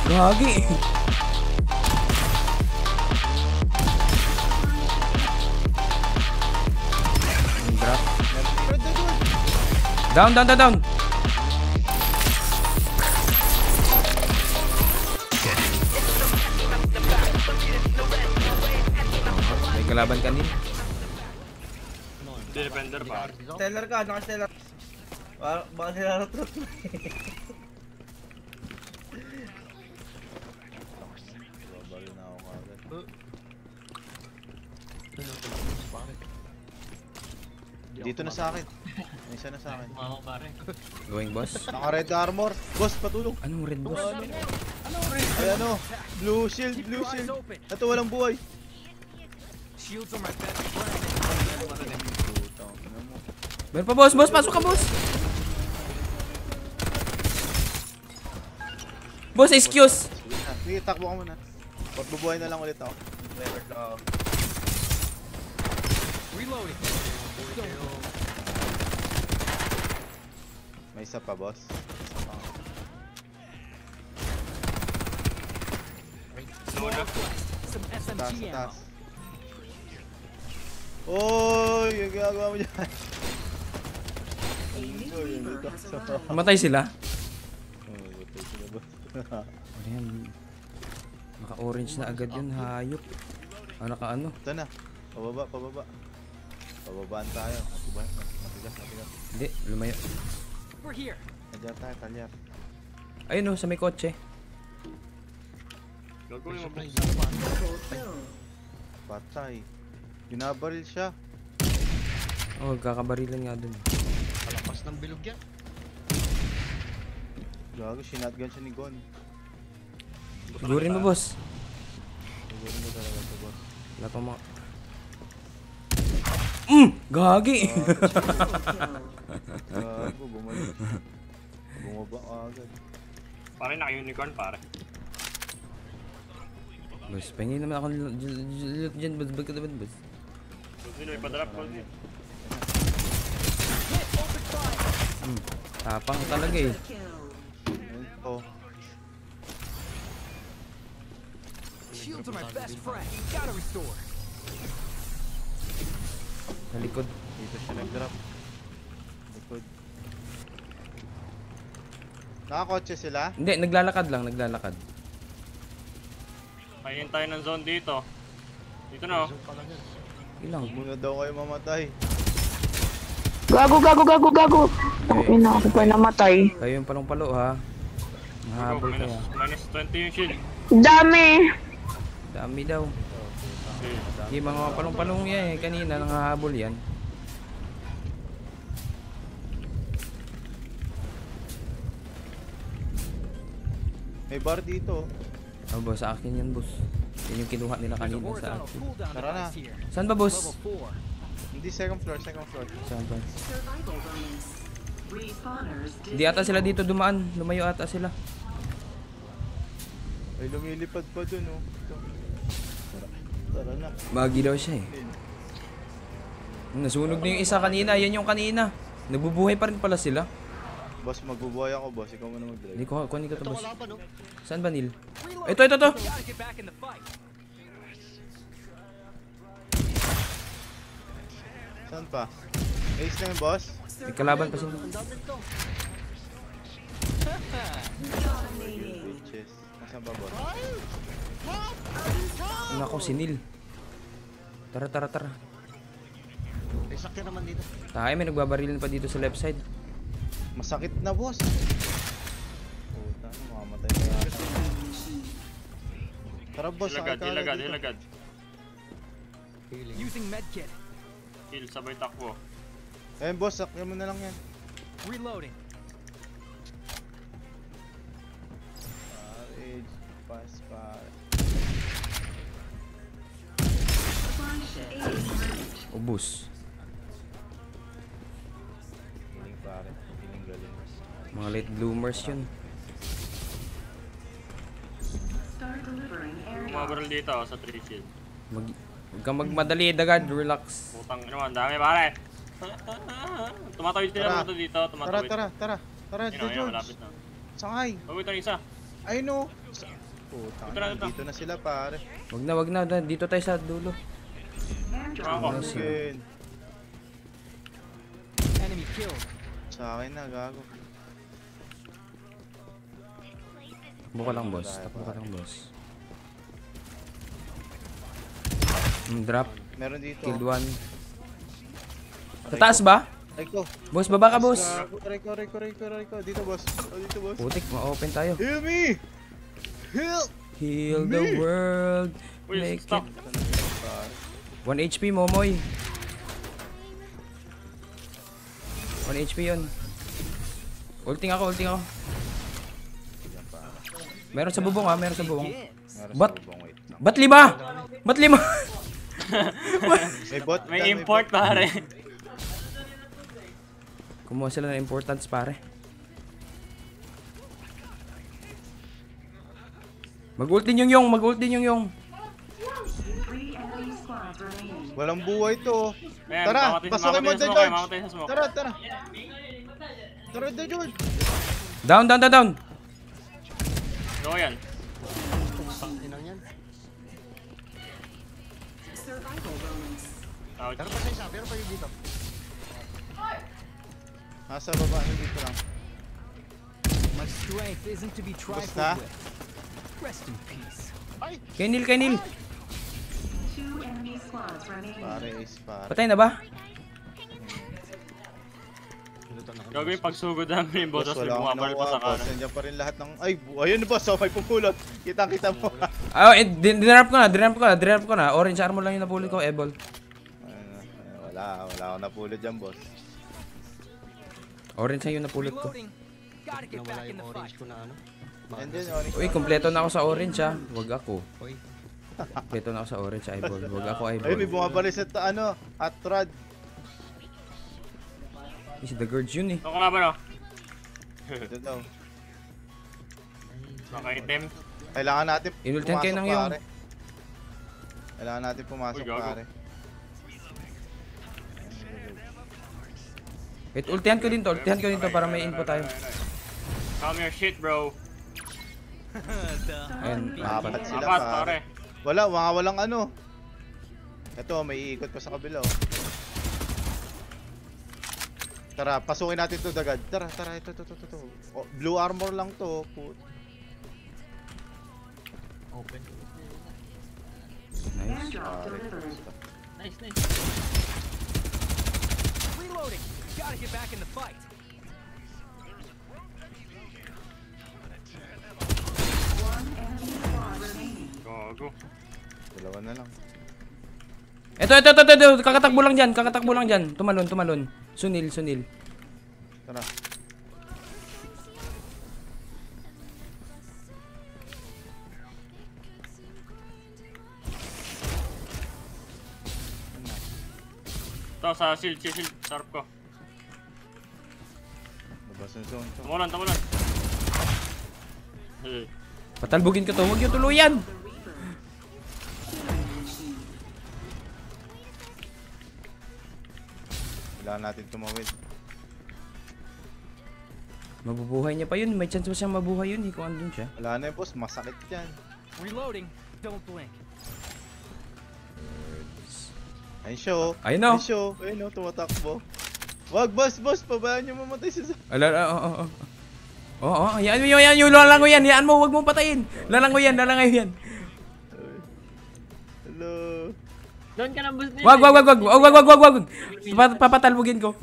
Gagi. Drop. Down, down, down, down. May kalaban kanina. Defender pa. Stellar ka, naka-stellar. Baka nilarotrot mo. Babalo na ako kagad. Dito na sa akin. May isa na sa akin. Going, boss. Naka-red armor. Boss, patulong. Anong red, boss? Ay ano, blue shield, blue shield. Ito walang buhay. Meron pa, boss, boss, pasok ka, boss. Boss, excuse. Sige, takbo ka muna. Pagbubuhay na lang ulit ako. Reloading. May isa pa, boss. Isa pa. Some Taas, SMG ammo. taas. Oy, yung ginagawa mo dyan. Namatay sila. Matay sila, boss. Ano yan? Naka-orange na agad yun, hayop. Ah, naka-ano? Ito na. Pababa, pababa. Pababaan tayo. Matigas, matigas. Hindi, lumayo. We're here. Talyar tayo, talyar. Ayun o, sa may kotse. Gagawin mo. Patay. Binabaril siya. Oh, kakabarilan nga dun. Palapas ng bilog yan. Gago, sinatgan siya ni Gon. Sigurin mo, boss. Sigurin mo talaga ito, boss. Wala pang mga... Gagi! Gago, bumalik. Bumaba ka agad. Pare naka-unicorn pare. Boss, pahingin naman ako dyan, boss. Ba't ka naman, boss? Sino may pa-drop ko din. Tapang talaga eh. Ayun po. Shields are my best friend. Gotta restore. Sa likod. Dito siya nag-drop. Likod. Nakakotse sila? Hindi, naglalakad lang, naglalakad. Kainin tayo ng zone dito. Dito na oh. Ilang. Muna daw kayo mamatay. Gago, gago, gago, gago. Ay na, ako pa namatay. Kayo yung palong-palo ha. Mahabol Minus, kaya. minus 20 yung shield. Dami. Dami daw. Okay. Hindi, mga palong-palong yan eh. Kanina, nangahabol yan. May bar dito. Oh, boss, sa akin yan, boss. Yan yung kinuha nila There's a kanina sa horizontal akin. cooldown Tara na. device here. Saan ba, boss? Level 4. Hindi, second floor, second floor. Saan ba? Hindi ata sila dito dumaan. Lumayo ata sila. Ay, lumilipad pa dun, oh. Ito. Tara na. Magi daw siya eh. Nasunog na yung isa kanina. Yan yung kanina. Nabubuhay pa rin pala sila. Boss, magbubuhay ako, boss. Ikaw muna mag-drive. Hindi ko, kunin ko to, Ito boss. wala pa no? Saan ba, Neil? Reload. Ito, ito, ito. Gotta get back in the fight. Saan pa? Ace na yung boss? May kalaban pa sila. Ang dami ito. Bitches. Nasaan ba, boss? Nako, si Neil. Tara, tara, tara. May sakyan naman dito. Tayo, may nagbabarilin pa dito sa left side. Masakit na, boss. Puta, ano, mamamatay na yata. Tara, boss. Hilagad, sakay ka hilagad, dito. hilagad. Using medkit. Kill, sabay takbo. Ayun, boss. Sakyan mo na lang yan. Reloading. Age, pass, pass. Ubus. Galing, pare. Galing, galing. Mga late bloomers yun. Bumabaril dito oh, sa 3 shield. Huwag kang magmadali, dagad. Relax. Putang ina, ang dami pare. Tumatawid Tara. sila dito, Tara, tumatawid. tara, tara. Tara, Yun, the yun, George. malapit na. Sakay. Oh, ito yung isa. Ay no. Puta, Ito. dito na sila pare. Wag na. Dito tayo sa dulo. Ako. Again. Enemy killed. Sa akin na, gago. Takbo ka lang, boss. Drop. Meron dito. Killed one. Sa taas ba? Aray ko. Boss, baba ka, boss. Gago. Aray ko. Dito, boss. Dito, boss. Putik, ma-open tayo. Heal me! Heal! Heal the world. Uy, Make stop. it. 1 HP, Momoy. 1 HP yun. Ulting ako. Meron sa bubong ha, meron sa bubong. Meron Ba't? sa bubong, wait lang. Ba't 5? Ba't 5? May bot May dyan, import bot. pare. Kumuha sila ng importance pare. Mag-ult din yung yung. Walang buhay to. Ayan, Tara, mamatay pasukin mo sa dyan, smoke, George. mamatay sa smoke. Tara. Tara dyan, George. Down. Go yan. Pang inang yan. Ouch. Pero pa sa isa, pero pa yung dito. Nasa baba, dito lang. My strength isn't to be trifled Basta. with. Rest in peace. Ay! Kay Neil. Pare, ace, pare. Patay na ba? Pinutan ako. Gago yung pagsugod namin yung Boss, boss, may wala akong bumabalik pa sa nakuha, boss. kanan. Nandiyan pa rin lahat ng... Ay, ayun na, boss. Oh, may pupulot. Kita mo. Dinrap ko na. Orange armor lang yung napulot ko, Ebol. Wala akong napulot dyan, boss. Orange na yung napulot ko. Reloading. Gotta get Nawala back in yung the orange fight. ko na ano. Yan din, Onyx. Uy, kompleto na ako sa orange ha. Wag ako. Uy. Kompleto na ako sa orange, Eyeball. Wag ako, Ay, may Eyeball. bumabalik sa hot rod. Is the Gurge yun eh. Ito ka nga ba no? Ito daw. Maka-item. Kailangan natin Inultihan kayo ng yung. pare. Kailangan natin pumasok, Uy, gago. pare. Wait, ultihan ko din to para may info tayo. Calm your shit bro. Ayun, Apat sila, Apat pare. pare. Walang ano. Ito, may iikot pa sa kabila, oh. Tara, pasukin natin to dagad. Tara, ito. Oh, blue armor lang to. Open. nice. Pare. Nice. Reloading. Gotta get back in the fight. Gago. Dalawa na lang. Ito. Kakatakbo lang dyan. Tumalon. Sunil. Tara. Ito sa shield. Sarap ko. Labas ng zone to. Tumulan. Eh. Patalbugin ko to. Huwag yung tuluyan. Kailangan natin tumawid. Mabubuhay niya pa yun. May chance pa siyang mabuhay yun. Kung andun siya. Wala na yun, boss. Masakit yan. Reloading. Don't blink. Ayun siya, oh. Ayun, oh. Ayun, oh. Tumatakbo. Wag, boss. Pabayaan niyo mamatay siya. Oo. Yan yung lalangoy yan. Yan mo, huwag mong patayin. Lalangoy yan. Hello. Doon ka ng boost nila. Wag. Papatalbugin ko.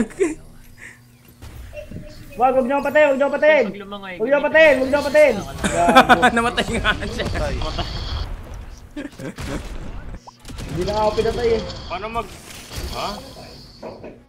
Wag niyo patayin. Pag lumangoy. Huwag niyo patayin. Namatay nga siya. Tay. Hindi na ako pinatay eh. Paano mag... Ha?